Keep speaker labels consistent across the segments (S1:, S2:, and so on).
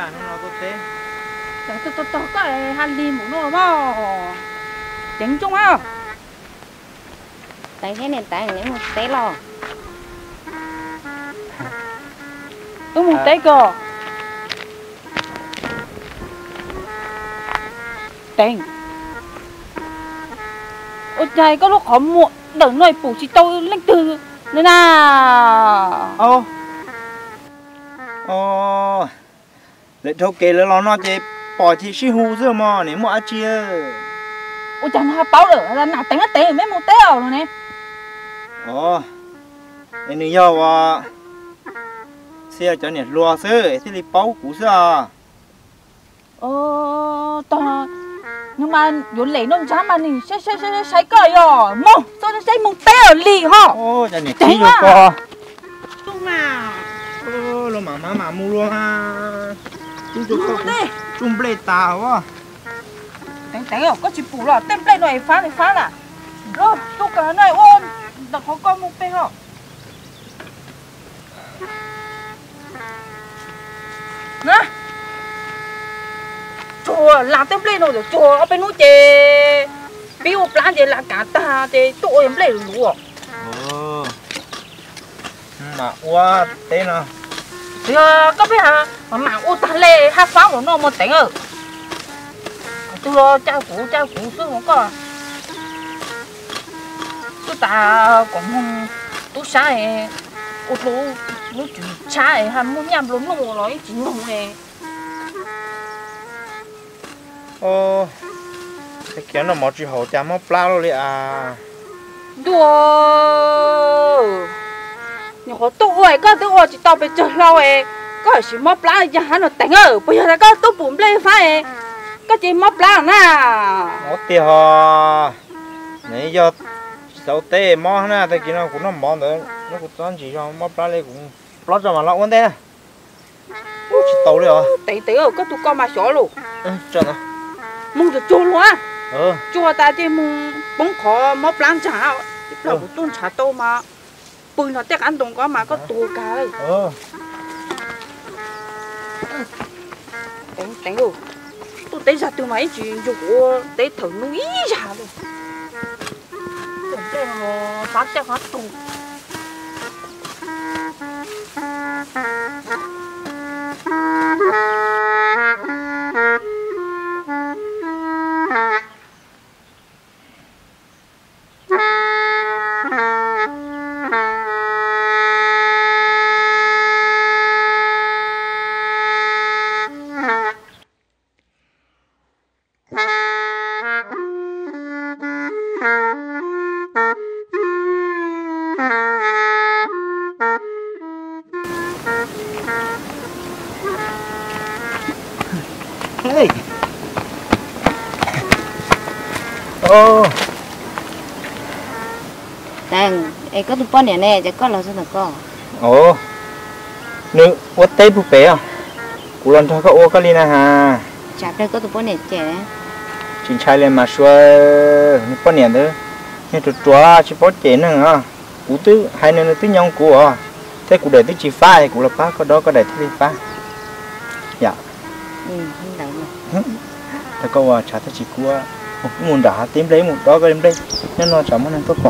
S1: là nó tốt thế
S2: tôi có hành đi một nô mà chính chung á
S3: tại thế nền tảng nếu một té lo
S2: một té cơ tiền ôi trời có lúc họ muộn đừng nói bù chỉ tôi lên từ nên à
S1: để thâu kê là nó chỉ bỏ thì xí hú rồi mà nếu mà chia
S2: ôi trời nó báo được là nạt tính té mấy một té rồi nè
S1: nên nếu giờ xe cho nhiệt loa sơ thì đi báo cũ sao
S2: tao nhưng mà vốn lấy nó chán mà mình sẽ cởi rồi mông sao nó sẽ mông té ở lì hả
S1: cho nhiệt tí rồi co
S2: chung nào
S1: lo mà mua luôn ha chung plei tao quá
S2: té rồi có chỉ phủ rồi tem plei này phá là rồi tôi cả này ôn đã có con một pe hả nè chùa làm tem plei rồi chùa ở bên núi chè biếu plan chè là cả ta chè tụi em plei rồi
S1: mà qua thế nào
S2: thì có biết hả mà ô ta lê hát pháo của nó một tiếng rồi tôi trao cũ xưa không có tôi ta còn không tôi sai ô tô nó chỉ sai hay muốn nhầm luôn nó nói chỉ nông này
S1: cái kiểu nó một chỉ hậu chả mất plau luôn đi à
S2: đùa nhưng họ tôi có chỉ tao bị chơi lâu ấy có chỉ mất lá giờ hắn nó tỉnh ở bây giờ có tôi bụng lên phải có chỉ mất lá nè
S1: mất tiền họ nãy giờ sau tết mất nè tại kia nó cũng nó mất nữa nó cũng toán chỉ cho mất lá lên cũng lót cho mà lót vấn đề chỉ tàu đấy à
S2: tỉnh ở có tụi con mà xóa luôn
S1: chân à
S2: mông được chua luôn á chua ta chỉ mông bóng khó mất lá chả là một tuần chả tô mà bùi nó tét ăn đồng có mà có tua cá đấy đánh rồi tôi thấy ra từ mấy chuyện rồi thấy thử núi ra rồi đây là phát tét phát tua
S1: Hey.
S3: đang ấy có tụi con nè chắc con là sao được con
S1: nữ quất tây bục bé à cú lần thôi có ô cái gì nè ha
S3: chả đây có tụi con nè trẻ
S1: chính trai lên mà xua nữ con nè nữa nhưng tụi chó chỉ có trẻ nữa hả cú tứ hai nơi tứ nhau cú à thế cú để tứ chỉ phá cú là phá có đó có để tứ phá dạ
S3: không đấy mà
S1: thế câu trả thế chỉ cú một cái mùn đá tím đấy một đó cái em đây nên nó chả món ăn tốt quả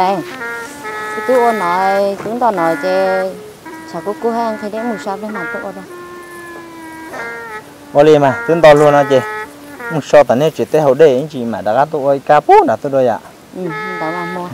S3: đây tôi ôn nói chúng ta nói chứ chả có cô hàng thì đến một sao để mà tôi ôn đâu
S1: ô li mà tương to luôn à chị một số tận này chỉ tới hậu đây anh chị mà đã gắt tôi cá bố là tôi đôi ạ
S3: đó mà mua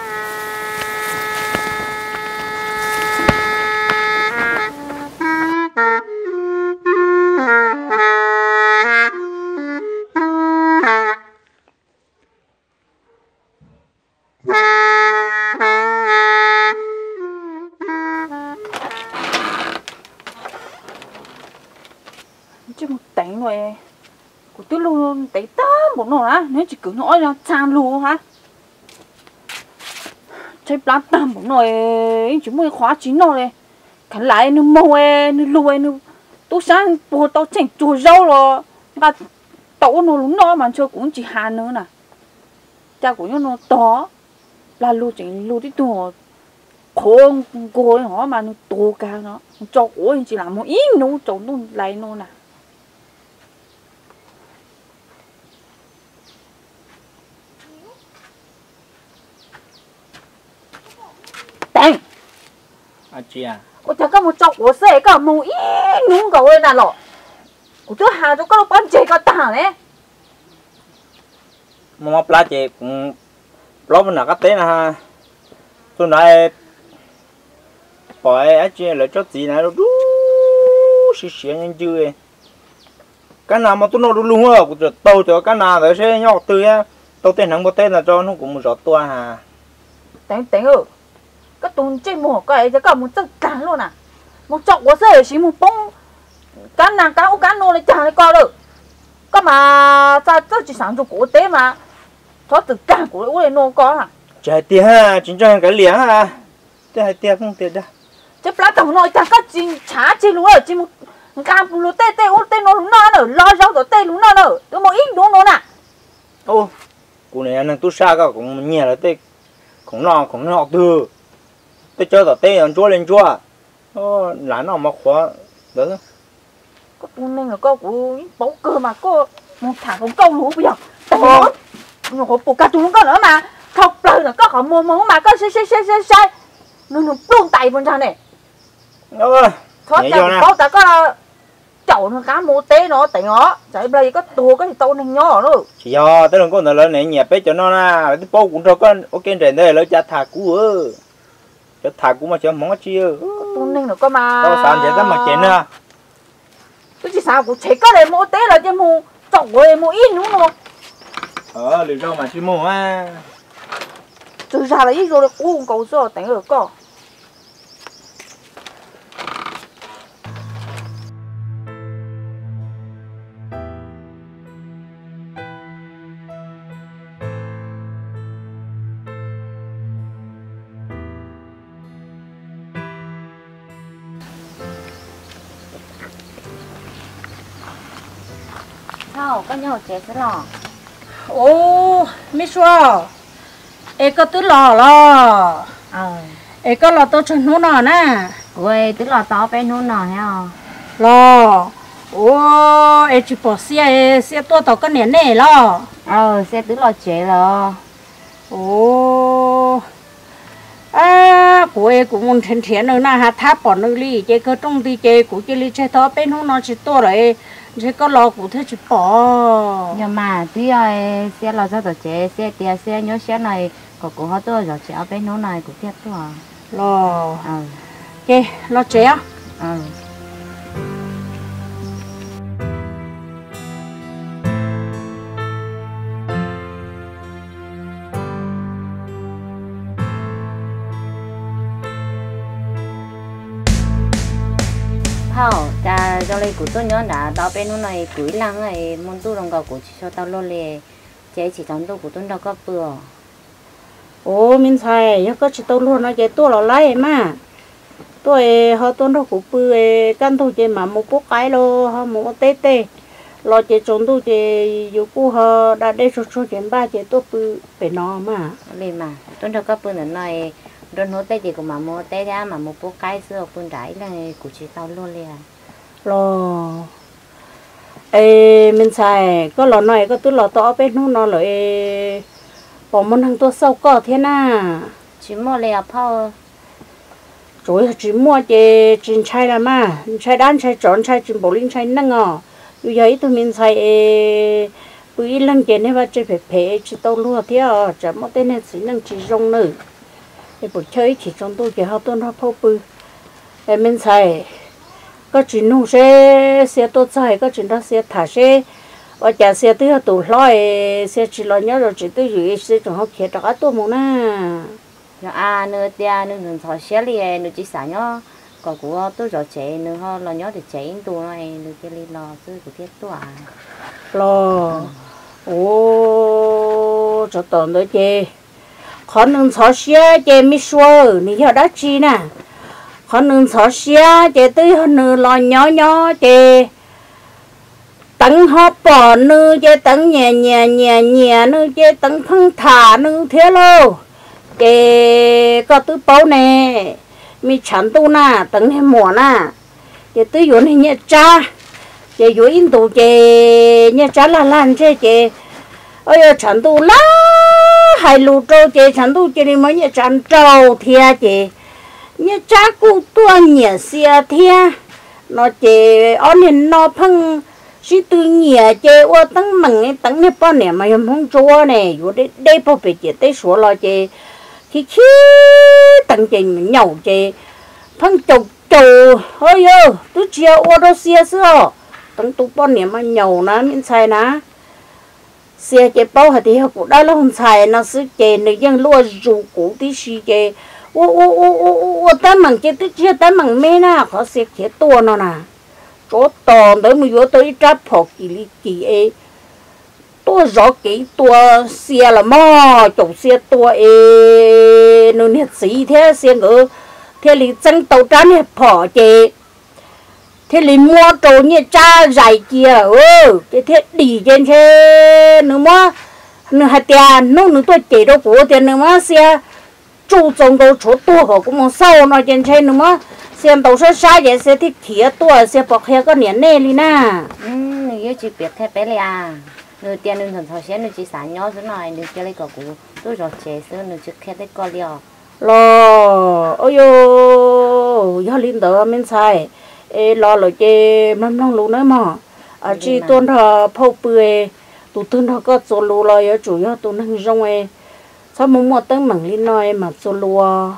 S2: chứ một đánh rồi của tôi luôn đánh ta một nồi á nếu chỉ cứ nói là chan luôn hả chơi plát tam một nồi chỉ mới khóa chín nồi này khán lại nó màu nó lùi nó tôi sáng bùa tao chỉnh chùa rau rồi và tao nó lúng nó mà chơi cũng chỉ hà nữa nè cha của nó to là lùi chỉnh lùi đi tùa khôn cô họ mà nó to cao nó cho của chỉ làm một ít nó cho nó lại nó nè Teng,
S1: chị à
S2: 我这个么做我是个么一弄个位那咯，我这下就个搬这个大嘞，
S1: mà plá chị cũng lo bên nào cái té nè tôi nói bỏ ấy chị là cho gì này đủ xí xí nhân chưa cái nào mà tôi nói đúng luôn á cũng tàu cho cái nào để xe nhóc tươi á tàu tên hàng một tên là cho nó cũng một giọt tua hà
S2: Teng Teng ơi, cái tuần trên mùa cái cái một chân cán luôn à, một chọc我是是một bông cán nàng cán ô cán nô này chả này coi được, cái mà ta chỉ sáng cho cổ tế mà, cho từ cán của ô này nô có à,
S1: chạy tiền ha chính cho cái liếng ha thế hay tiền không tiền đâu
S2: chứ plá tàu nói chả có chín chả chín luôn rồi chín một cán bù lô tê tê ô tê nô luôn nữa, lo rau rồi tê luôn nữa, cái một ít luôn nữa nè,
S1: ô cô này anh tu sa cả cũng nhẹ là tê cũng nó từ tê cho tao tê ăn chua lên chua lá nó mà khó đó
S2: có tuần này là có của bấu cơ mà có một thằng cũng câu lúa bây giờ, tao nó có bộ cá tuần có nữa mà, không lời là có họ mua mà có sai nó luôn tay bên trong này, thoát ra bấu ta có chậu nó cá mua té nó tại nó, chạy bây có tua cái tàu này nhỏ nữa,
S1: chỉ do tới lần con này lớn này nhẹ bé cho nó na cái bố cũng cho con ok trên đây lấy cha thả cú cho thả cú mà cho món chia
S2: tuần này nó có mà,
S1: tao sàn chạy ra mà chén à
S2: tôi chỉ sao cũng chạy cái này mua té là chứ mua chậu rồi mua ít nữa mà,
S1: lười rau mà chỉ mua à
S2: từ ra là ít rồi cũng cầu số đánh ở co.
S3: sao có nhau chết sẽ lò
S2: Ô, mi xua, em có tứ lò lo, em có lò tôi chân nó nè,
S3: ôi tức là tao bênนู้นหน่อยอ่ะ
S2: lò, ô, em chỉ bỏ xe tua tàu cái nén này lo,
S3: xe tức là chế rồi
S2: ô, của em cũng muốn thiên thiên nữa na, hạt tháp bỏ nơi ly, chế cơ trong thì chế của chế ly chế tao bên nó chỉ tua rồi. Chứ có lo cụ thể chỉ bỏ
S3: nhưng mà tuy ơi xe là sao chế xe tia xe nhớ xe này có của họ tôi rồi chế ở bênนู้นnày của tiếp tôi
S2: lo ok lo chế á
S3: hao cha cho lấy của tôi nhớ đã tao bênนู้นnày cuối lăng này muốn tu đồng cầu của chỉ cho tao lo lề chế chỉ chọn tôi của tôi đâu có bừa
S2: ô mình xài nhớ có chỉ tao luôn nó chế tôi là lấy mà tôi họ tôi đâu cũng bự căn tôi chế mà một bốc cái lo họ một tê tê lo chế trốn tôi chế yêu cô họ đã để số tiền ba chế tôi bự phải nó mà
S3: lên mà tôi đâu có bừa nữa này đồn hốt tê gì của mà mua tê ra mà một bốc cái xưa bún đáy là của chỉ tao lo lề
S2: lo ê mình xài có lò này có tôi lò to bênนู้นnó lại bỏ món hàng tôi sâu cỏ thế na
S3: chỉ mua lẹ phao
S4: rồi chỉ mua cái chân chai là mà chai đan chai tròn chai chân bò linh chai năng à bây giờ tụi mình xài bữa lần cái này và chơi phê chỉ tàu lúa thế à chả mất tên này chỉ năng chỉ rong nữa cái buổi chơi chỉ trong tôi cái hao tôn hao phao bự em mình xài có chuyện nung xe tốt xài có chuyện đó xe thả xe ở nhà xe tới tủ lói xe chỉ lo nhớ rồi chỉ tới dưới xe trong học kia trả tôi muốn nè
S3: nữa tia nữa đừng thọ xe li nữa chỉ xả nhớ còn của tôi rồi chạy nữa ho lo nhớ thì chạy tụ này nữa cái li lo tôi của thiết tụ
S4: lo ô cho tận đấy chị khó nâng thọ xe chị mới xua nè giờ đã chi nè khó nâng thọ xe chị tới hơn nữa lo nhớ chị tấn hộp bỏ nữ chế tấn nhẹ nữ chế tấn phân thả nữ thế lô chế có tứ báu nè mi chán tu na tấn hay mùa na chế tứ yuan hay nhẹ cha chế yuan in tu chế nhẹ cha là lan chế ôi chán tu lá hay lù trâu chế chán tu chế đi mới nhẹ chán trâu thia chế nhẹ cha cụ tua nhẹ xia thia nó chế ở nên nó phân chỉ tự nhiên chế ô tăng mừng tăng này bao nhiêu mà không cho này, rồi đây bao bị chế tới số lo chế khi tăng chế nhau chế phân chục ôi yo tôi chia ô đó xia xưa tăng tụ bao nhiêu mà nhau na miễn xài na xia chế bao hạt thì cũng đã là không xài nó sẽ chế nó dân lúa rủ cũ tí xí chế ô tăng mừng chế tôi chia tăng mừng mê na khó xia chế tua nó nè chỗ tòn đấy mà vô tới trap phọc kỳ ấy tôi rõ kỹ tôi xe là mò chồng xe tôi ấy nó hết gì thế xe ngựa thế thì chân tàu trán hết phỏ chị thế thì mua đồ như cha dài kia cái thế đi trên thế nữa mà nữa hạt tiền nó nữa tôi chỉ đâu của tiền nữa mà xe chú trọng đâu chỗ tôi cũng muốn sau nó trên thế nữa mà xem tàu số sai vậy sẽ thích khía tua sẽ bọc heo có nén nè li na
S3: nếu chỉ biết thế bé à nửa tiền nửa thần thọ xe nửa chỉ sản nhỏ thế này nửa cái này có cũ tôi rồi chế sữa nửa chỉ khé đấy có liò
S4: lo ôi yo do linh đó mình xài lo rồi chế mắm long lú nữa mà chỉ tuần thọ phâu bưởi tụi tuần thọ có số lú lo yo chủ yếu tụi năng rong sao muốn mua tới mảng linh nói mà số lú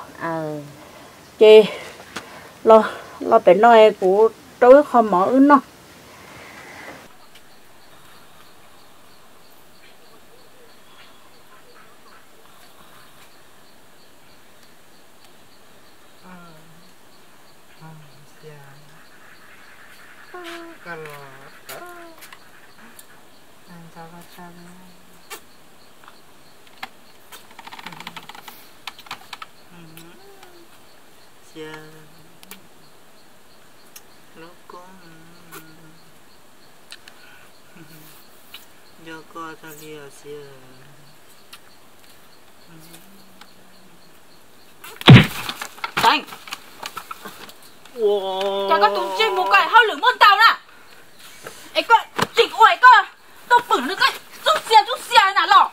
S4: chế lo phải nói của tối không mở nó
S2: Anh cho các tụi trên một cái hao lửa môn tàu nè ấy có chỉnh ổi có tôi bửng được cái chút xe nè lọ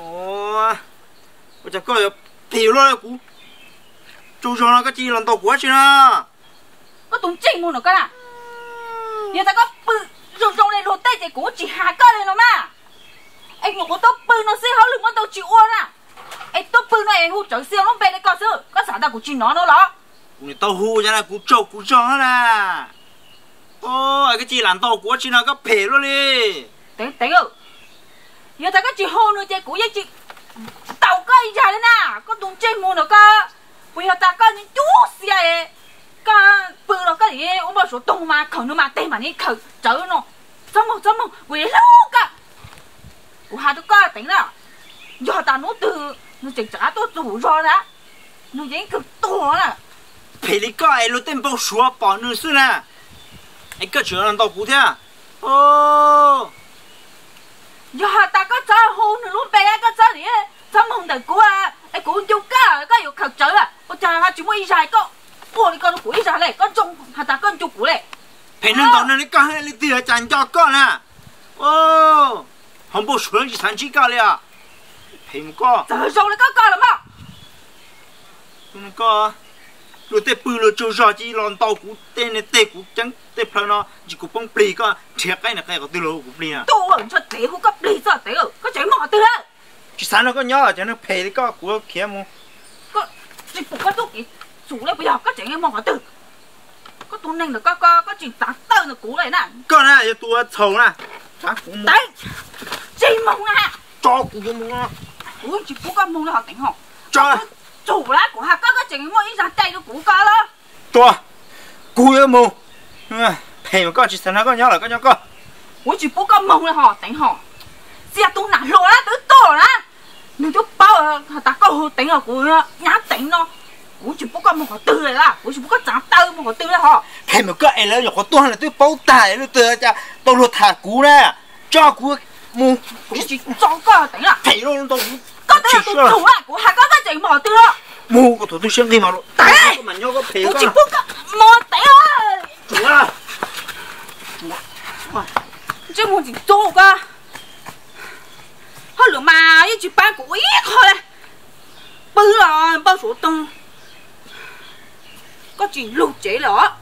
S1: ôi chả có tiểu luôn cú chú cho nó cái chi lần tàu quá chứ na
S2: có tụi trên một nó cái nè giờ ta có bự rồng này lột tay thì cũng chỉ hạ cơ này nó mà anh một con tóc bự nó sẽ hao lửa môn tàu chịu ôi nè ấy tóc bự này hút chở siêu nó về đây coi chứ có sản ta của chị nó đó
S1: người tàu hú cho này cú trâu nè ôi cái chi làm tàu quá chứ nó có phê luôn đi
S2: tính rồi giờ ta có chị hô nữa chơi cũ với chị tàu cây dài đấy nè có tụi trên mua nó có bây giờ ta có những chú xe có bự nó có gì ông bảo số tung mà khẩu nó mà tên mà đi khẩu chở nó xong một quỷ lâu cả của hai đứa con tính là giờ ta nó từ nó chỉ trả tôi đủ rồi đó nó dính cực to nè
S1: phê đi coi nó tên bao số bỏ nữa xưa nè anh cứ chở làm tàu cũ thế à
S2: giờ ta có cho hôn nữa luôn bé có cho gì xong hôn đời của ai cũng yêu cả có yêu khẩu chở à ôi trời hai chú mới dài có ôi con nó quỷ dài này con trông hai ta con chụp của này
S1: phê nên tàu này có hai lít tiền chán cho con à không bao số chỉ sản chỉ caoเลยà phê một con
S2: giờ rồi nó có con lắm à
S1: tụi nó có rồi tê bự rồi trâu giò chỉ lon tàu cú tê này tê cú trắng tê phơi nó chỉ cú bông pli có thiệt cái này cái từ lâu cú pli à
S2: tôi ở cho té cú cấp đi cho té ở có chạy mỏ từ đấy
S1: chỉ sáng nó có nhớ cho nó phê đi có cú kia mu
S2: có chỉ phục có tốt gì chủ đấy bây giờ có chạy mỏ từ có tôi nên là có chuyện tạt tơ là cú này nè
S1: có nè giờ tôi thầu nè sáng cú mu
S2: đấy chỉ mong nè
S1: cho cú mu
S2: cú chỉ phục có mong là họ tỉnh họ
S1: cho
S2: chủ lá của họ có chuyện mỗi ra tay nó cú có đó
S1: cho cú yêu mu phê mà có chỉ sáng nó có nhớ là có nhớ có
S2: 我只不过梦了哈，等哈，这都难落啦，都多啦，你都包啊，大家好顶啊，我呀，伢顶咯，我只不过梦好对的啦，我只不过长刀梦好对的哈。
S1: phê mà có ai lấy được có tôi là tôi bao tài nó từ cha tôi luật thả cú nè cho cú mu
S2: 我只做个顶啦，
S1: phê nó tôi
S2: 嗰啲都做啦，我係嗰個整冇對咯，
S1: mu cái tôi xem đi mà nó
S2: Đấy.
S1: có mà nhớ có phê
S2: 我
S1: có
S2: 只不過冇頂啊，
S1: à
S2: 這冇人做噶，後來嘛一直班過一開咧，包啦包鎖燈，嗰陣錄姐咯。